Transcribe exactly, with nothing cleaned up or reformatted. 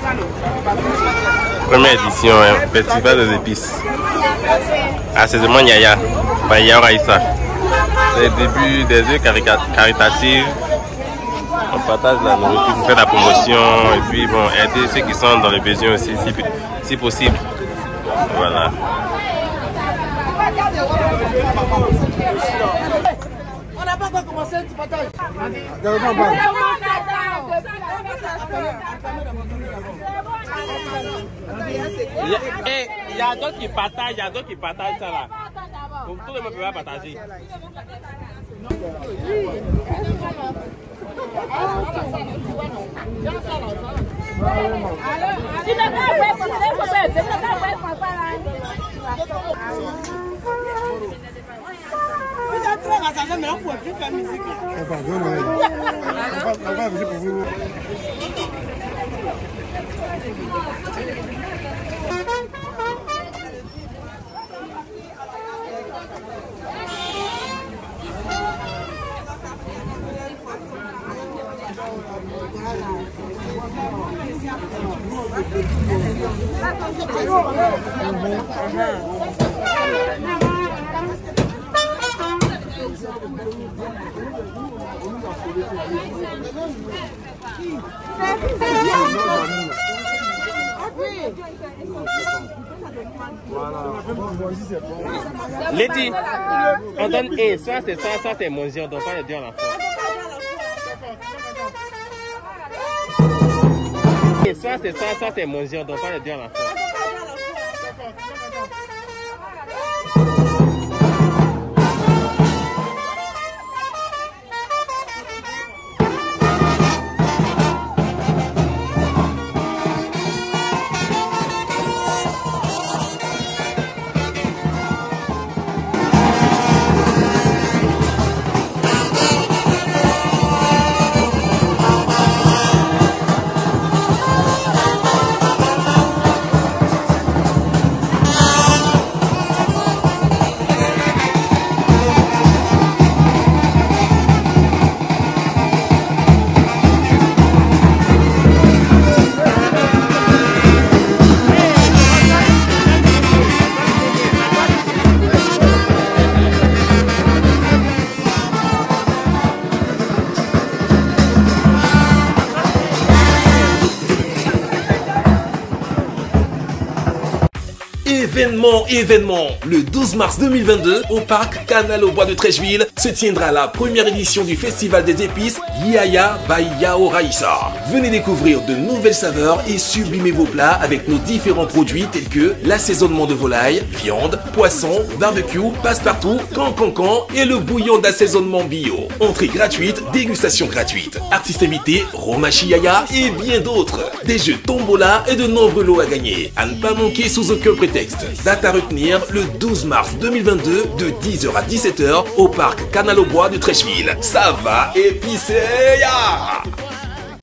Première édition, hein, Festival des épices. Assaisonnement Yaya, by Yao Raissa. C'est le début des œufs caritatifs. On partage la nourriture, on fait la promotion et puis bon, aider ceux qui sont dans les besoins aussi, si, si possible. Voilà. On n'a pas encore commencé, tu partages. Il y a d'autres qui partagent, il y a d'autres qui partagent ça là. Donc tout le monde peut pas partager. Mais on ne pouvait plus faire musique. On va musique pour vous. Letty, on donne et ça c'est ça, ça c'est mon Dieu, on ne doit pas le dire à la fois. Et ça c'est ça, ça c'est mon Dieu, on ne doit pas le dire à la fois. Événement, événement, le douze mars deux mille vingt-deux, au parc Canal au Bois de Trècheville, se tiendra la première édition du Festival des épices Yaya by Yao Raissa. Venez découvrir de nouvelles saveurs et sublimez vos plats avec nos différents produits tels que l'assaisonnement de volaille, viande, poisson, barbecue, passe-partout, can-can-can et le bouillon d'assaisonnement bio. Entrée gratuite, dégustation gratuite, artistes invités, Romachi Yaya et bien d'autres. Des jeux tombola et de nombreux lots à gagner. À ne pas manquer sous aucun prétexte. Date à retenir le douze mars deux mille vingt-deux de dix heures à dix-sept heures au parc Canal au Bois de Trècheville. Ça va épicer ya!